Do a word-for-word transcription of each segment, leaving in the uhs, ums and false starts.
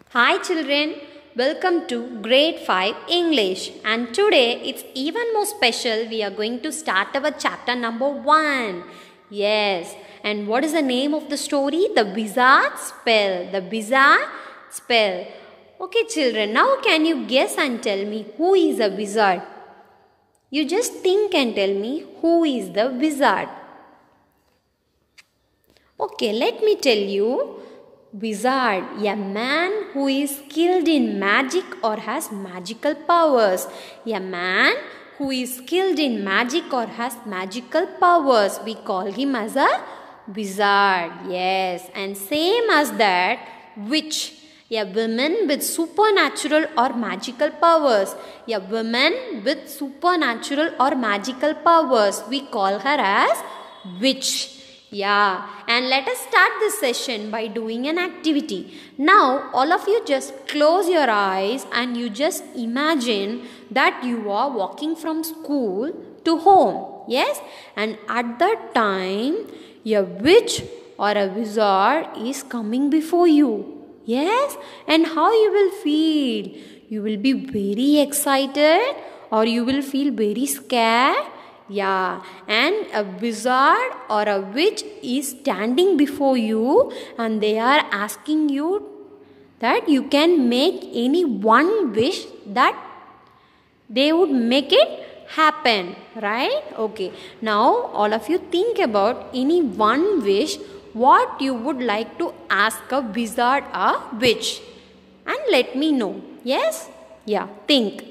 Hi children, welcome to grade five English, and today it's even more special. We are going to start our chapter number one. Yes, and what is the name of the story? The Wizard Spell. The Wizard Spell. Okay children, now can you guess and tell me who is a wizard? You just think and tell me who is the wizard. Okay, let me tell you. Wizard, a man who is skilled in magic or has magical powers. A man who is skilled in magic or has magical powers. We call him as a wizard. Yes, and same as that, witch. A woman with supernatural or magical powers. A woman with supernatural or magical powers. We call her as witch. Yeah, and let us start this session by doing an activity. Now, all of you just close your eyes and you just imagine that you are walking from school to home. Yes, and at that time, a witch or a wizard is coming before you. Yes, and how you will feel? You will be very excited or you will feel very scared. Yeah, and a wizard or a witch is standing before you and they are asking you that you can make any one wish that they would make it happen, right? Okay, now all of you think about any one wish what you would like to ask a wizard or witch and let me know. Yes? Yeah, think.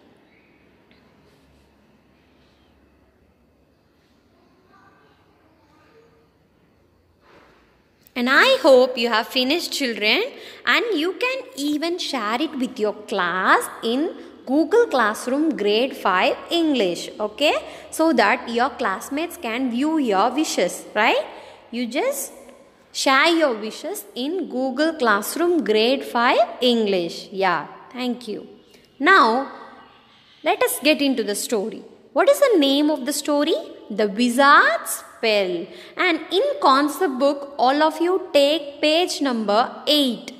And I hope you have finished children, and you can even share it with your class in Google Classroom grade five English, okay? So that your classmates can view your wishes, right? You just share your wishes in Google Classroom grade five English. Yeah, thank you. Now, let us get into the story. What is the name of the story? The Wizard Spell. And in concept book, all of you take page number eight.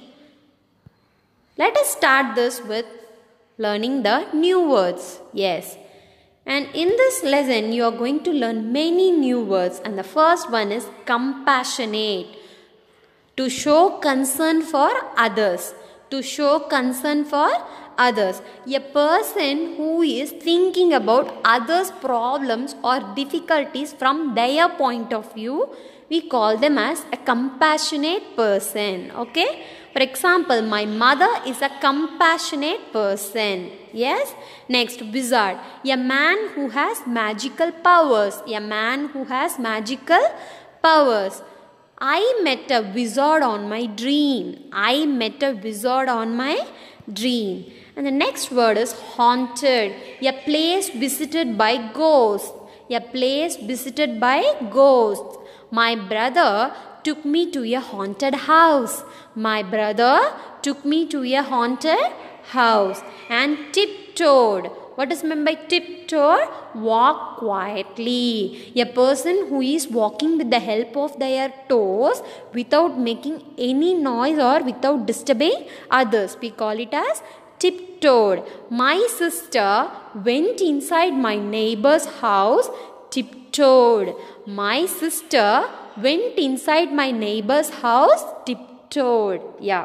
Let us start this with learning the new words. Yes. And in this lesson, you are going to learn many new words. And the first one is compassionate. To show concern for others. To show concern for others. A person who is thinking about others' problems or difficulties from their point of view, we call them as a compassionate person. Okay? For example, my mother is a compassionate person. Yes? Next, wizard. A man who has magical powers. A man who has magical powers. I met a wizard on my dream. I met a wizard on my dream. And the next word is haunted. A place visited by ghosts. A place visited by ghosts. My brother took me to a haunted house. My brother took me to a haunted house. And tiptoed. What is meant by tiptoed? Walk quietly. A person who is walking with the help of their toes without making any noise or without disturbing others. We call it as tiptoed. My sister went inside my neighbor's house tiptoed. My sister went inside my neighbor's house tiptoed. Yeah.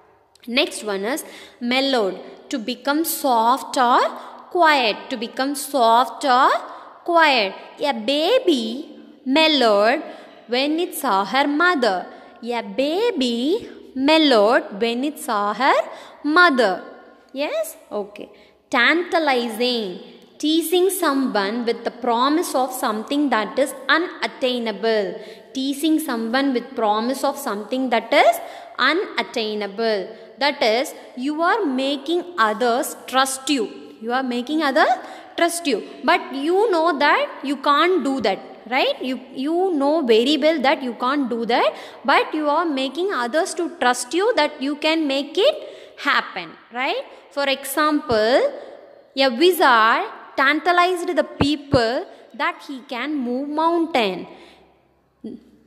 Next one is mellowed. To become soft or quiet. To become soft or quiet. A baby mellowed when it saw her mother. A baby mellowed when it saw her mother. Yes? Okay. Tantalizing. Teasing someone with the promise of something that is unattainable. Teasing someone with promise of something that is unattainable. That is, you are making others trust you. You are making others trust you. But you know that you can't do that. Right? You, you know very well that you can't do that. But you are making others to trust you that you can make it happen. Right? For example, a wizard tantalized the people that he can move mountain.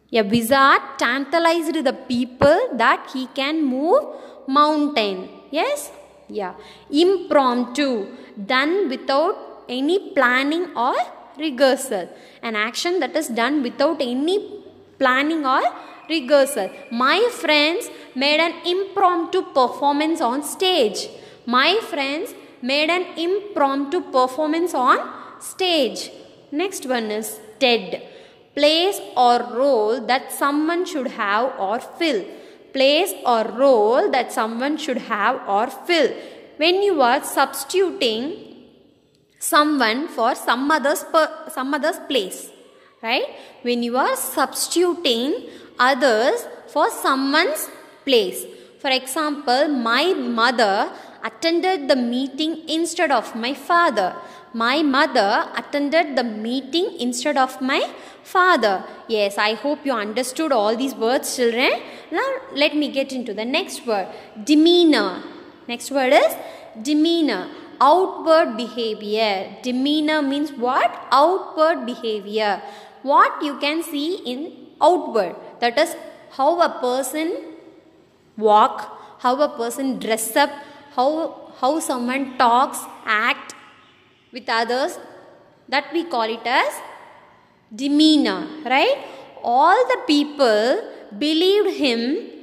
A wizard tantalized the people that he can move mountain. Yes? Yeah. Impromptu, done without any planning or rehearsal. An action that is done without any planning or rehearsal. My friends made an impromptu performance on stage. My friends made an impromptu performance on stage. Next one is TED. Place or role that someone should have or fill. Place or role that someone should have or fill. When you are substituting someone for some other's, per, some other's place. Right? When you are substituting others for someone's place. For example, my mother attended the meeting instead of my father. My mother attended the meeting instead of my father. Yes, I hope you understood all these words, children. Now, let me get into the next word. Demeanor. Next word is demeanor. Outward behavior. Demeanor means what? Outward behavior. What you can see in outward. That is how a person walk, how a person dress up, how, how someone talks, act with others. That we call it as demeanor. Right? All the people believed him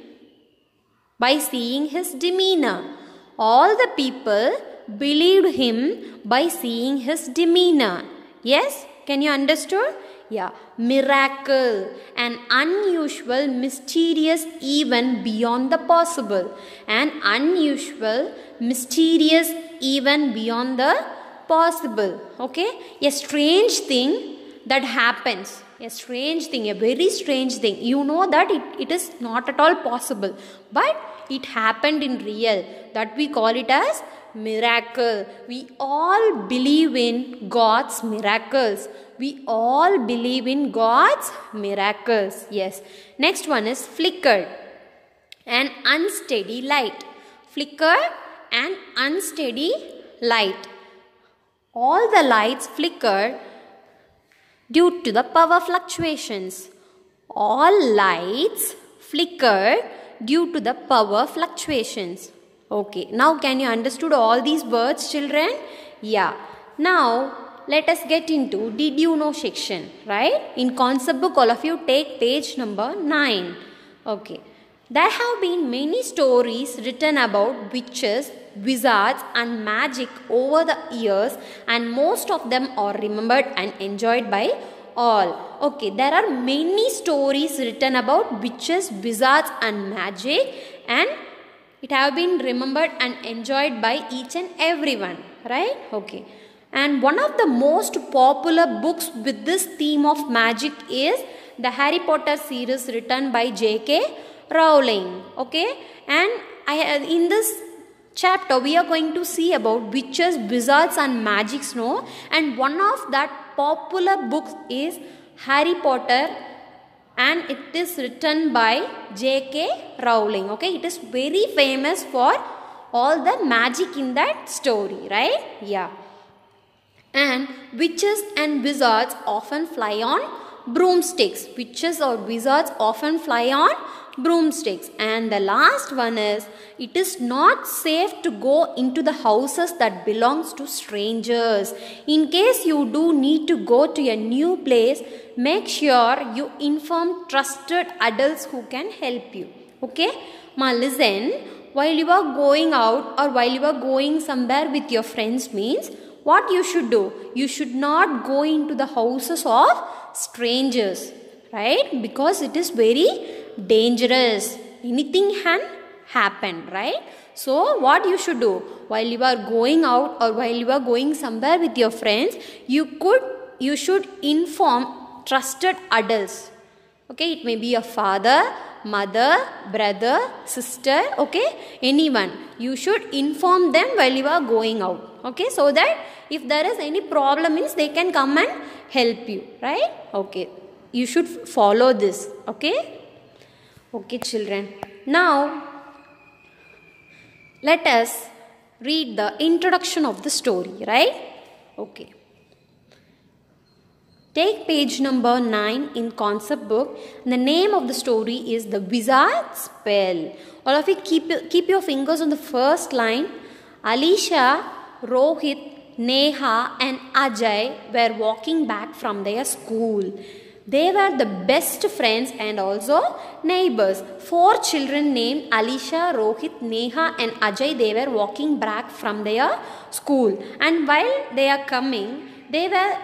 by seeing his demeanor. All the people believed him by seeing his demeanor. Yes? Can you understand? Yeah. Miracle. An unusual, mysterious event beyond the possible. An unusual, mysterious event beyond the possible. Okay? A strange thing that happens. A strange thing, a very strange thing. You know that it, it is not at all possible. But it happened in real. That we call it as miracle. We all believe in God's miracles. We all believe in God's miracles. Yes. Next one is flickered. An unsteady light. Flickered and unsteady light. All the lights flickered due to the power fluctuations. All lights flickered due to the power fluctuations. Okay, now can you understood all these words, children? Yeah. Now let us get into did you know section, right? In concept book, all of you take page number nine. Okay. There have been many stories written about witches, wizards and magic over the years, and most of them are remembered and enjoyed by all. Okay, there are many stories written about witches, wizards and magic, and it have been remembered and enjoyed by each and everyone, right? Okay. And one of the most popular books with this theme of magic is the Harry Potter series written by J K Rowling. Okay. And I in this chapter we are going to see about witches, wizards and magics, no? And one of that popular books is Harry Potter, and it is written by J K Rowling. Okay. It is very famous for all the magic in that story, right? Yeah. And witches and wizards often fly on broomsticks. Witches or wizards often fly on broomsticks. And the last one is, it is not safe to go into the houses that belongs to strangers. In case you do need to go to a new place, make sure you inform trusted adults who can help you. Okay? Ma, listen, while you are going out or while you are going somewhere with your friends means, what you should do? You should not go into the houses of strangers, right? Because it is very dangerous. Anything can happen, right? So what you should do? While you are going out or while you are going somewhere with your friends, you could, you should inform trusted adults. Okay, it may be your father, mother, brother, sister, okay, anyone. You should inform them while you are going out. Okay, so that if there is any problem means they can come and help you, right? Okay, you should follow this. Okay, okay children. Now let us read the introduction of the story, right? Okay. Take page number nine in concept book. The name of the story is The Wizard's Spell. All of you keep, keep your fingers on the first line. Alisha, Rohit, Neha and Ajay were walking back from their school. They were the best friends and also neighbors. Four children named Alisha, Rohit, Neha and Ajay, they were walking back from their school. And while they are coming, they were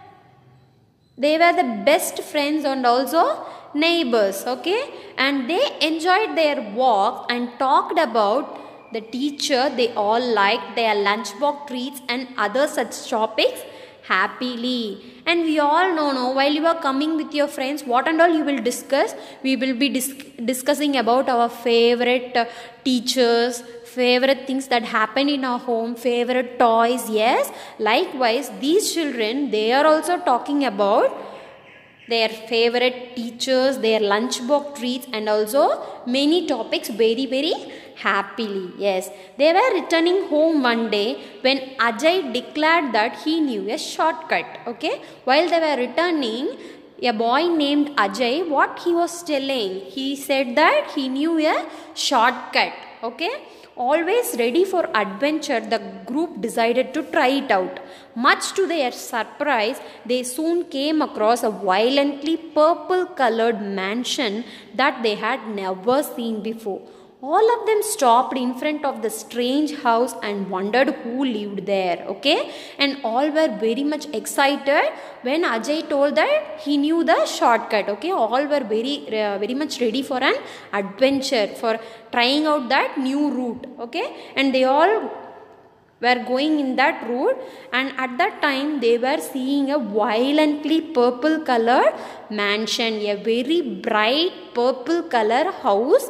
they were the best friends and also neighbors, okay? And they enjoyed their walk and talked about the teacher they all liked, their lunchbox treats and other such topics happily. And we all know, no, while you are coming with your friends, what and all you will discuss? We will be dis discussing about our favorite uh, teachers, favorite things that happen in our home, favorite toys, yes. Likewise, these children, they are also talking about their favorite teachers, their lunchbox treats and also many topics very very happily. Yes, they were returning home one day when Ajay declared that he knew a shortcut. Okay, while they were returning, a boy named Ajay, what he was telling? He said that he knew a shortcut. Okay, always ready for adventure, the group decided to try it out. Much to their surprise, they soon came across a violently purple-colored mansion that they had never seen before. All of them stopped in front of the strange house and wondered who lived there, okay? And all were very much excited when Ajay told that he knew the shortcut, okay? All were very, uh, very much ready for an adventure, for trying out that new route, okay? And they all were going in that route, and at that time they were seeing a violently purple colored mansion, a very bright purple color house.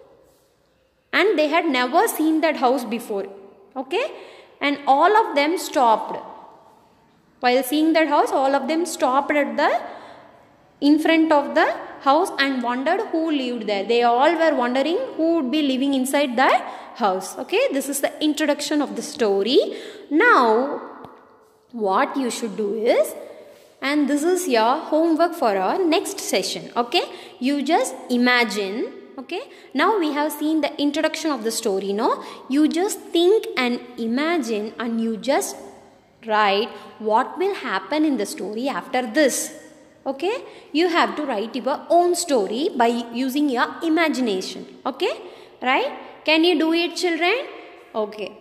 And they had never seen that house before, okay? And all of them stopped. While seeing that house, all of them stopped at the, in front of the house and wondered who lived there. They all were wondering who would be living inside that house, okay? This is the introduction of the story. Now, what you should do is, and this is your homework for our next session, okay? You just imagine. Okay, now we have seen the introduction of the story, no? You just think and imagine and you just write what will happen in the story after this. Okay, you have to write your own story by using your imagination. Okay, right? Can you do it, children? Okay.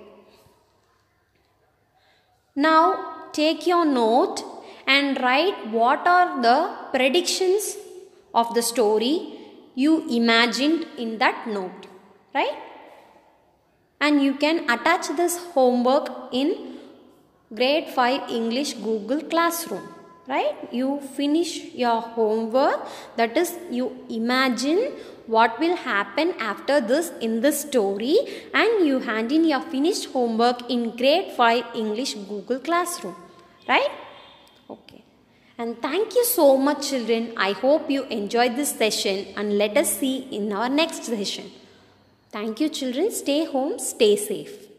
Now take your note and write what are the predictions of the story you imagined in that note, right? And you can attach this homework in grade five English Google Classroom, right? You finish your homework, that is you imagine what will happen after this in this story, and you hand in your finished homework in grade five English Google Classroom, right? Okay. And thank you so much, children. I hope you enjoyed this session, and let us see in our next session. Thank you, children. Stay home, stay safe.